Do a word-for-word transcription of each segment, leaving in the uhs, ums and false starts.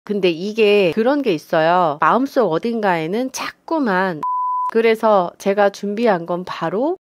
근데 이게 그런 게 있어요. 마음속 어딘가에는 자꾸만. 그래서 제가 준비한 건 바로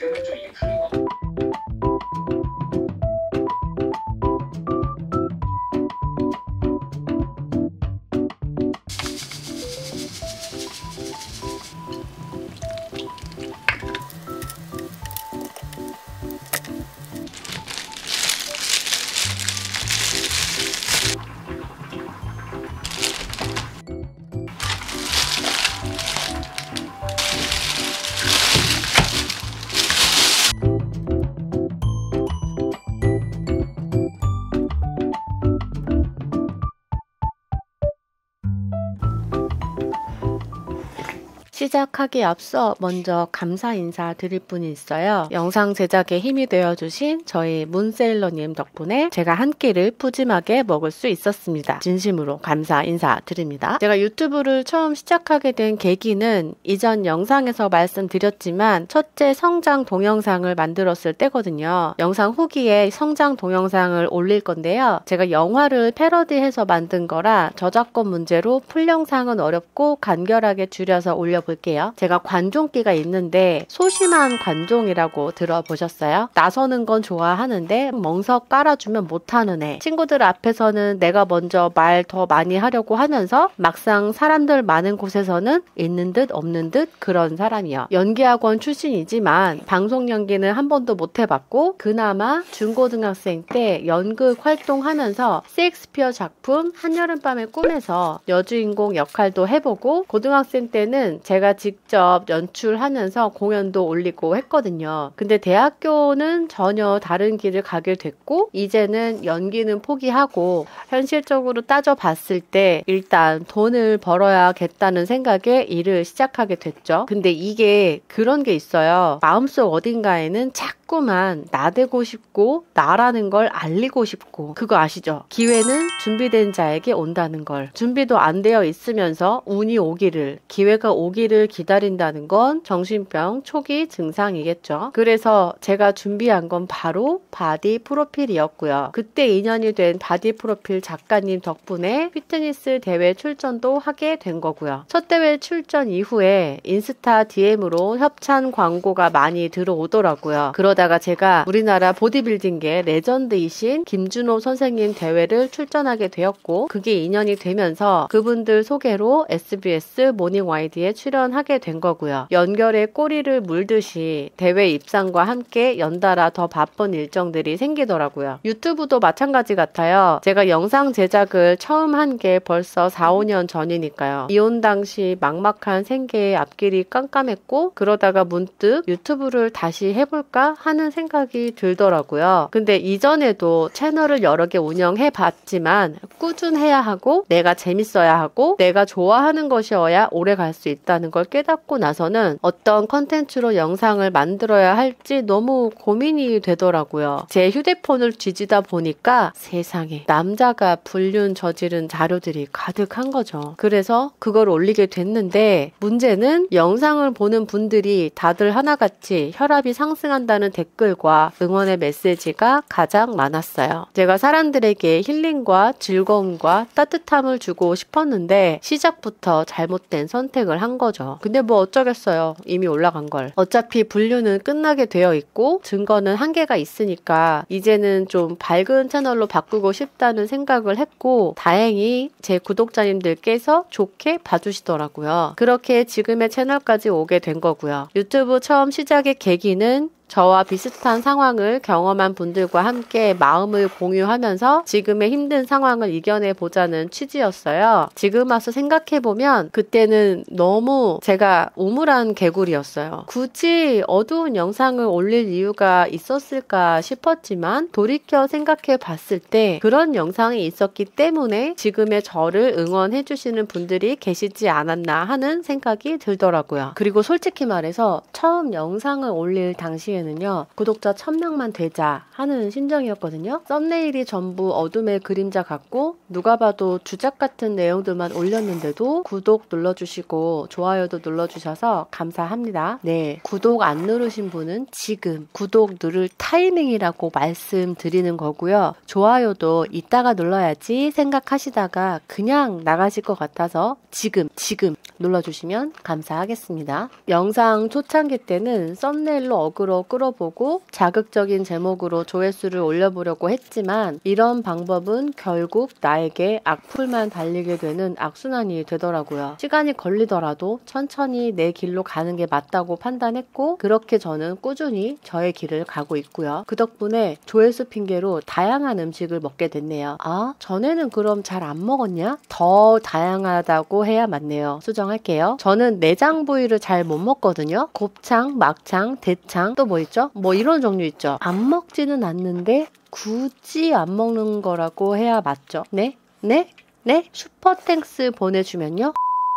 시작하기에 앞서 먼저 감사 인사 드릴 분이 있어요. 영상 제작에 힘이 되어주신 저희 문세일러님 덕분에 제가 한 끼를 푸짐하게 먹을 수 있었습니다. 진심으로 감사 인사 드립니다. 제가 유튜브를 처음 시작하게 된 계기는 이전 영상에서 말씀드렸지만 첫째 성장 동영상을 만들었을 때거든요. 영상 후기에 성장 동영상을 올릴 건데요. 제가 영화를 패러디해서 만든 거라 저작권 문제로 풀 영상은 어렵고 간결하게 줄여서 올려볼게요. 제가 관종기가 있는데 소심한 관종이라고 들어보셨어요? 나서는 건 좋아하는데 멍석 깔아주면 못하는 애. 친구들 앞에서는 내가 먼저 말 더 많이 하려고 하면서 막상 사람들 많은 곳에서는 있는 듯 없는 듯 그런 사람이요. 연기학원 출신이지만 방송 연기는 한 번도 못 해봤고 그나마 중고등학생 때 연극 활동하면서 셰익스피어 작품 한여름밤의 꿈에서 여주인공 역할도 해보고 고등학생 때는 제가 직접 연출하면서 공연도 올리고 했거든요. 근데 대학교는 전혀 다른 길을 가게 됐고 이제는 연기는 포기하고 현실적으로 따져봤을 때 일단 돈을 벌어야겠다는 생각에 일을 시작하게 됐죠. 근데 이게 그런 게 있어요. 마음속 어딘가에는 자꾸만 나대고 싶고 나라는 걸 알리고 싶고 그거 아시죠? 기회는 준비된 자에게 온다는 걸. 준비도 안 되어 있으면서 운이 오기를 기회가 오기를 기다린다는 건 정신병 초기 증상이겠죠. 그래서 제가 준비한 건 바로 바디 프로필이었고요. 그때 인연이 된 바디 프로필 작가님 덕분에 피트니스 대회 출전도 하게 된 거고요. 첫 대회 출전 이후에 인스타 디엠으로 협찬 광고가 많이 들어오더라고요. 그러다가 제가 우리나라 보디빌딩계 레전드이신 김준호 선생님 대회를 출전하게 되었고 그게 인연이 되면서 그분들 소개로 에스비에스 모닝와이드에 출연하게 된 거고요. 연결에 꼬리를 물듯이 대회 입상과 함께 연달아 더 바쁜 일정들이 생기더라고요. 유튜브도 마찬가지 같아요. 제가 영상 제작을 처음 한 게 벌써 사, 오 년 전이니까요. 이혼 당시 막막한 생계의 앞길이 깜깜했고 그러다가 문득 유튜브를 다시 해볼까 하는 생각이 들더라고요. 근데 이전에도 채널을 여러 개 운영해 봤지만 꾸준해야 하고 내가 재밌어야 하고 내가 좋아하는 것이어야 오래 갈 수 있다는 걸 깨닫고 나서는 어떤 컨텐츠로 영상을 만들어야 할지 너무 고민이 되더라고요. 제 휴대폰을 뒤지다 보니까 세상에 남자가 불륜 저지른 자료들이 가득한 거죠. 그래서 그걸 올리게 됐는데 문제는 영상을 보는 분들이 다들 하나같이 혈압이 상승한다는 댓글과 응원의 메시지가 가장 많았어요. 제가 사람들에게 힐링과 즐거움과 따뜻함을 주고 싶었는데 시작부터 잘못된 선택을 한 거죠. 근데 뭐 어쩌겠어요. 이미 올라간 걸. 어차피 분류는 끝나게 되어 있고 증거는 한계가 있으니까 이제는 좀 밝은 채널로 바꾸고 싶다는 생각을 했고 다행히 제 구독자님들께서 좋게 봐주시더라고요. 그렇게 지금의 채널까지 오게 된 거고요. 유튜브 처음 시작의 계기는 저와 비슷한 상황을 경험한 분들과 함께 마음을 공유하면서 지금의 힘든 상황을 이겨내보자는 취지였어요. 지금 와서 생각해보면 그때는 너무 제가 우물한 개구리였어요. 굳이 어두운 영상을 올릴 이유가 있었을까 싶었지만 돌이켜 생각해봤을 때 그런 영상이 있었기 때문에 지금의 저를 응원해주시는 분들이 계시지 않았나 하는 생각이 들더라고요. 그리고 솔직히 말해서 처음 영상을 올릴 당시에는 전에는요, 구독자 천 명만 되자 하는 심정이었거든요. 썸네일이 전부 어둠의 그림자 같고 누가 봐도 주작 같은 내용들만 올렸는데도 구독 눌러주시고 좋아요도 눌러주셔서 감사합니다. 네, 구독 안 누르신 분은 지금 구독 누를 타이밍이라고 말씀드리는 거고요. 좋아요도 이따가 눌러야지 생각하시다가 그냥 나가실 것 같아서 지금 지금 눌러주시면 감사하겠습니다. 영상 초창기 때는 썸네일로 어그로 끌어보고 자극적인 제목으로 조회수를 올려보려고 했지만 이런 방법은 결국 나에게 악플만 달리게 되는 악순환이 되더라고요. 시간이 걸리더라도 천천히 내 길로 가는 게 맞다고 판단했고 그렇게 저는 꾸준히 저의 길을 가고 있고요. 그 덕분에 조회수 핑계로 다양한 음식을 먹게 됐네요. 아, 전에는 그럼 잘 안 먹었냐? 더 다양하다고 해야 맞네요. 수정할게요. 저는 내장 부위를 잘 못 먹거든요. 곱창, 막창, 대창, 또 뭐 있죠? 뭐 이런 종류 있죠. 안 먹지는 않는데 굳이 안 먹는 거라고 해야 맞죠? 네? 네? 네? 슈퍼땡스 보내주면요.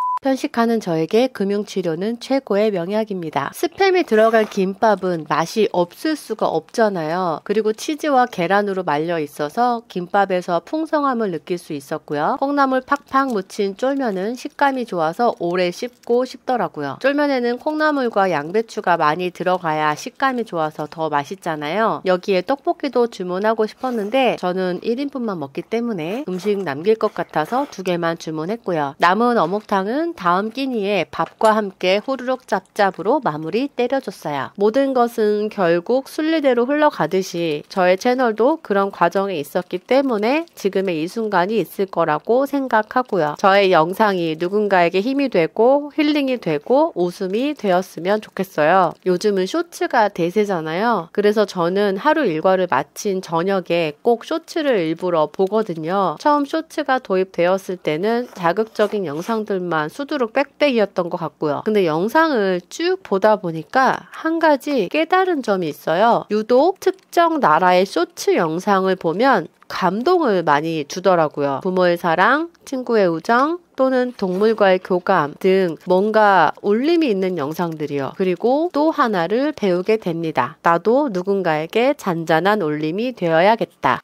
편식하는 저에게 금융치료는 최고의 명약입니다. 스팸이 들어간 김밥은 맛이 없을 수가 없잖아요. 그리고 치즈와 계란으로 말려 있어서 김밥에서 풍성함을 느낄 수 있었고요. 콩나물 팍팍 묻힌 쫄면은 식감이 좋아서 오래 씹고 싶더라고요. 쫄면에는 콩나물과 양배추가 많이 들어가야 식감이 좋아서 더 맛있잖아요. 여기에 떡볶이도 주문하고 싶었는데 저는 일 인분만 먹기 때문에 음식 남길 것 같아서 두 개만 주문했고요. 남은 어묵탕은 다음 끼니에 밥과 함께 후루룩 짭짭으로 마무리 때려줬어요. 모든 것은 결국 순리대로 흘러가듯이 저의 채널도 그런 과정에 있었기 때문에 지금의 이 순간이 있을 거라고 생각하고요. 저의 영상이 누군가에게 힘이 되고 힐링이 되고 웃음이 되었으면 좋겠어요. 요즘은 쇼츠가 대세잖아요. 그래서 저는 하루 일과를 마친 저녁에 꼭 쇼츠를 일부러 보거든요. 처음 쇼츠가 도입되었을 때는 자극적인 영상들만 수두룩 빽빽이었던 것 같고요. 근데 영상을 쭉 보다 보니까 한 가지 깨달은 점이 있어요. 유독 특정 나라의 쇼츠 영상을 보면 감동을 많이 주더라고요. 부모의 사랑, 친구의 우정, 또는 동물과의 교감 등 뭔가 울림이 있는 영상들이요. 그리고 또 하나를 배우게 됩니다. 나도 누군가에게 잔잔한 울림이 되어야겠다.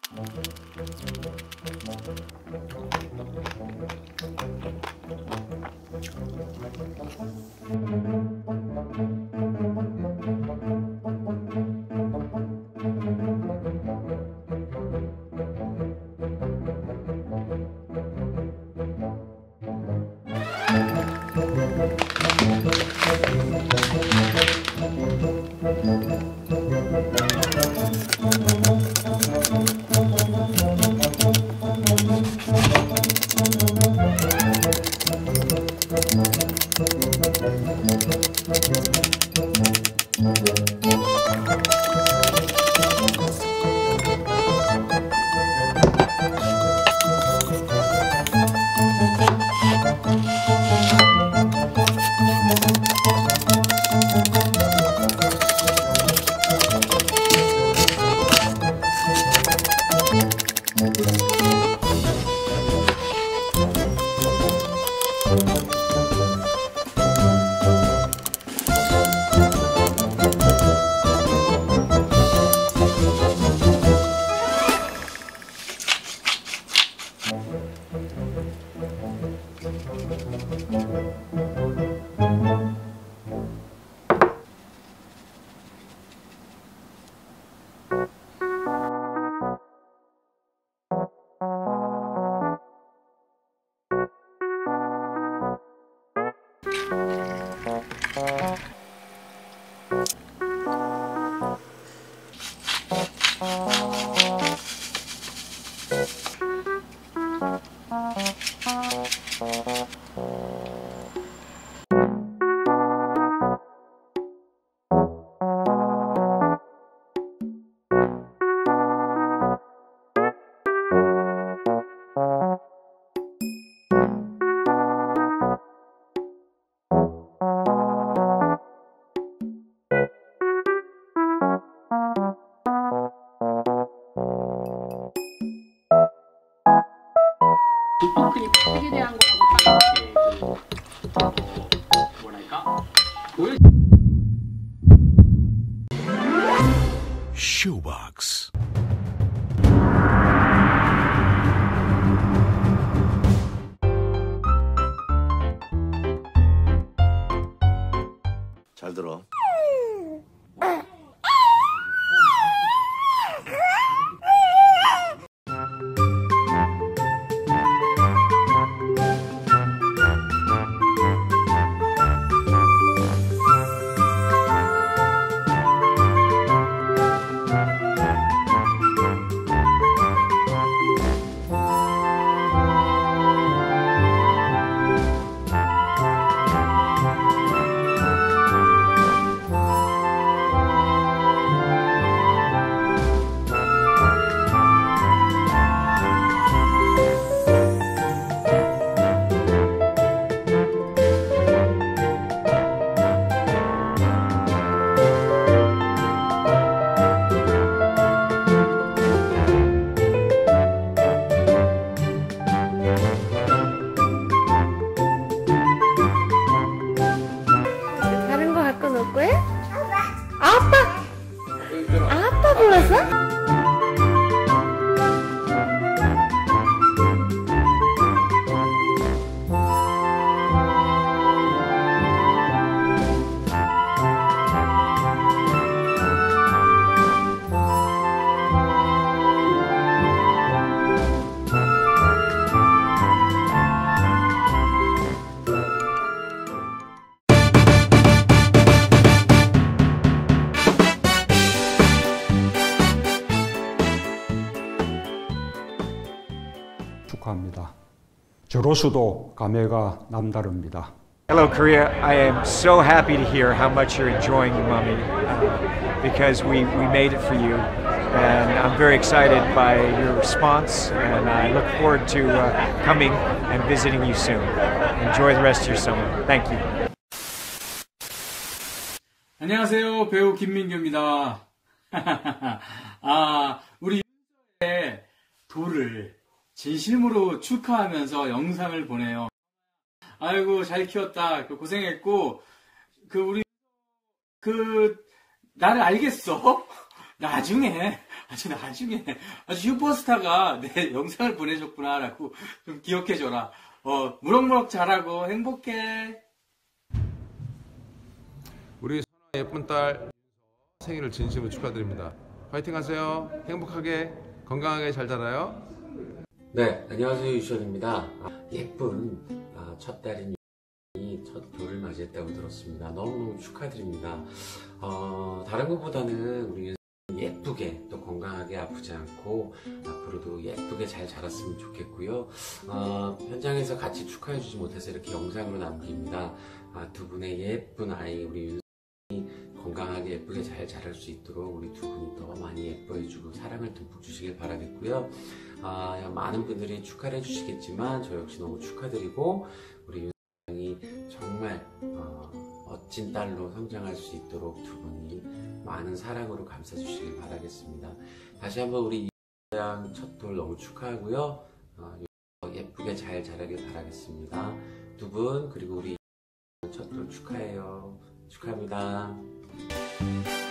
크게 대한 거하고 다르게 뭐랄까 보여. Shoebox. 잘 들어. 다른 거 갖고 놀 거야? 아빠! 아빠 불렀어? 축하합니다. 저로서도 감회가 남다릅니다. Hello, Korea. I am so happy to hear how much you're enjoying Umami uh, because we, we made it for you. And I'm very excited by your response, and I look forward to uh, coming and visiting you soon. Enjoy the rest of your summer. Thank you. 안녕하세요. 배우 김민규입니다. 아, 우리 윤서의 돌을 진심으로 축하하면서 영상을 보내요. 아이고, 잘 키웠다. 고생했고, 그, 우리, 그, 나를 알겠어? 나중에, 아주 나중에, 아주 슈퍼스타가 내 영상을 보내줬구나, 라고 좀 기억해줘라. 어, 무럭무럭 잘하고 행복해. 우리 예쁜 딸 생일을 진심으로 축하드립니다. 파이팅 하세요. 행복하게, 건강하게 잘 자라요. 네, 안녕하세요. 유시원입니다. 예쁜 아, 첫 딸인 유이 첫 돌을 맞이했다고 들었습니다. 너무너무 축하드립니다. 어, 다른 것보다는 우리 예쁘게 또 건강하게 아프지 않고 앞으로도 예쁘게 잘 자랐으면 좋겠고요. 어, 현장에서 같이 축하해주지 못해서 이렇게 영상으로 남깁니다. 아, 두 분의 예쁜 아이 우리 윤이 건강하게 예쁘게 잘 자랄 수 있도록 우리 두 분이 더 많이 예뻐해주고 사랑을 듬뿍 주시길 바라겠고요. 아, 많은 분들이 축하를 해주시겠지만 저 역시 너무 축하드리고 우리 윤이 정말 어, 멋진 딸로 성장할 수 있도록 두 분이 많은 사랑으로 감싸주시길 바라겠습니다. 다시 한번 우리 이양 첫 돌 너무 축하하고요. 어, 예쁘게 잘 자라길 바라겠습니다. 두 분 그리고 우리 첫 돌 축하해요. 축하합니다.